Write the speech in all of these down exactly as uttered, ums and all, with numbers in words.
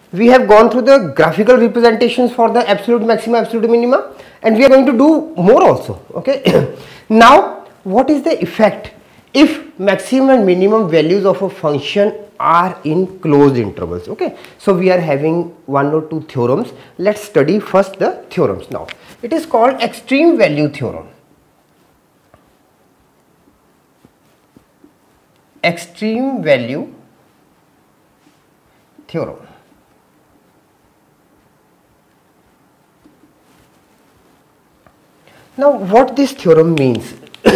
we have gone through the graphical representations for the absolute maxima, absolute minima, and we are going to do more also. Okay. Now, what is the effect if maximum and minimum values of a function are in closed intervals? Okay. So, we are having one or two theorems. Let's study first the theorems now. It is called extreme value theorem. Extreme value theorem. Now, what this theorem means?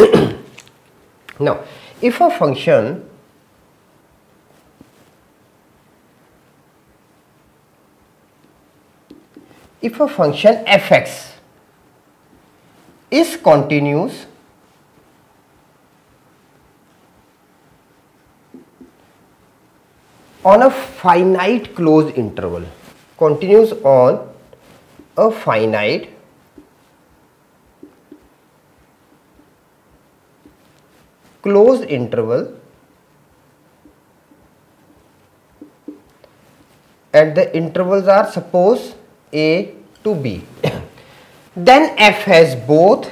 Now, if a function if a function f(x) is continuous on a finite closed interval, continues on a finite closed interval, and the intervals are suppose a to b, then f has both,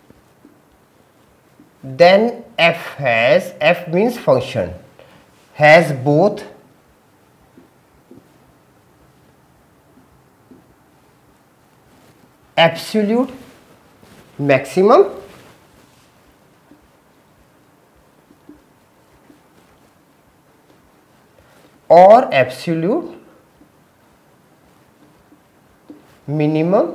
then f has, f means function, has both absolute maximum or absolute minimum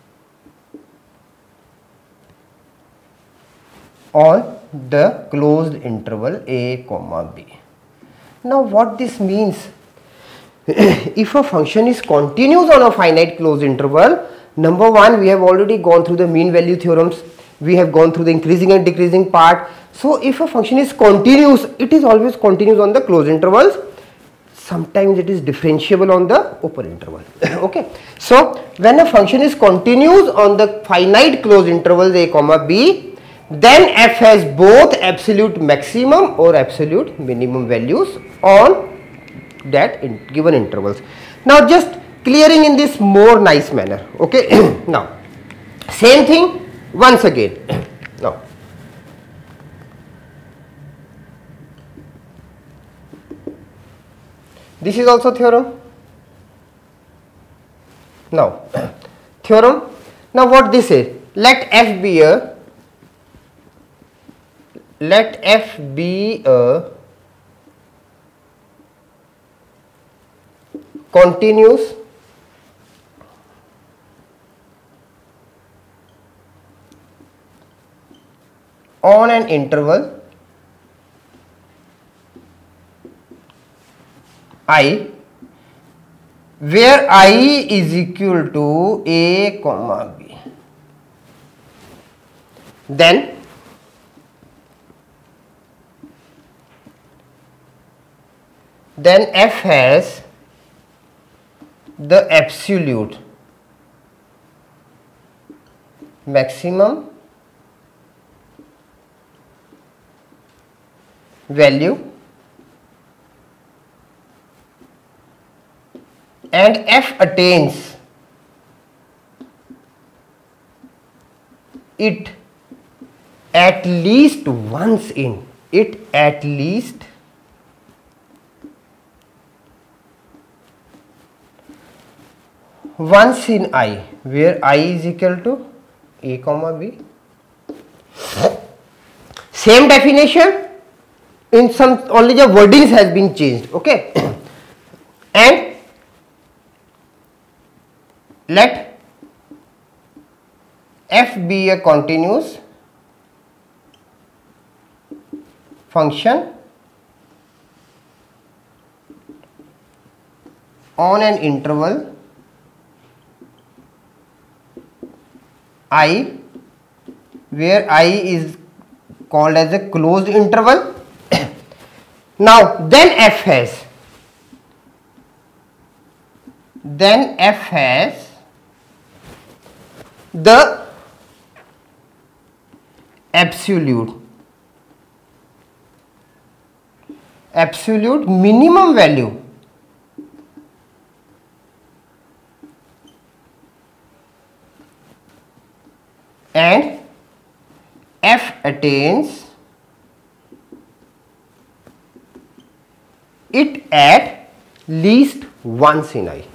on the closed interval a comma b. Now, what this means? If a function is continuous on a finite closed interval, number one, we have already gone through the mean value theorems, we have gone through the increasing and decreasing part. So, if a function is continuous, it is always continuous on the closed intervals. Sometimes it is differentiable on the open interval. Okay. So, when a function is continuous on the finite closed intervals a comma b, then f has both absolute maximum or absolute minimum values on that in given intervals. Now, just clearing in this more nice manner. Okay. Now, same thing once again. Now, this is also theorem. Now, theorem. Now, what this is? Let f be a let f be a continuous on an interval I, where I is equal to a comma b. Then then f has the absolute maximum value and f attains it at least once in it at least once in I, where I is equal to a comma b. Same definition, in some only the wordings has been changed. Okay. And let f be a continuous function on an interval I, where I is called as a closed interval. Now, then f has then f has the absolute absolute minimum value and f attains it at least once in I.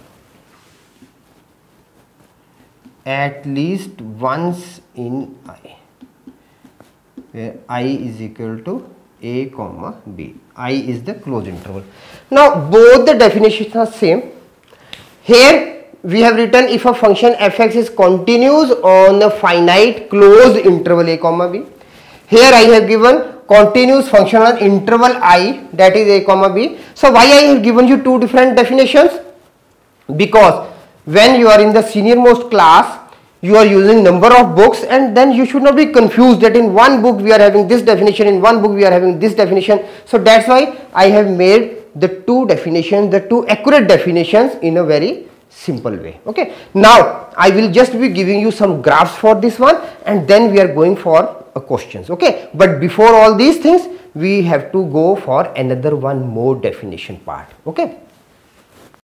At least once in I, where I is equal to A comma B. I is the closed interval. Now both the definitions are same. Here we have written if a function fx is continuous on a finite closed interval A comma B. Here I have given continuous function on interval I, that is A comma B. So why I have given you two different definitions? Because when you are in the senior most class, you are using number of books, and then you should not be confused that in one book we are having this definition, in one book we are having this definition. So that's why I have made the two definitions, the two accurate definitions in a very simple way. Okay. Now I will just be giving you some graphs for this one, and then we are going for a questions. Okay. But before all these things, we have to go for another one more definition part. Okay.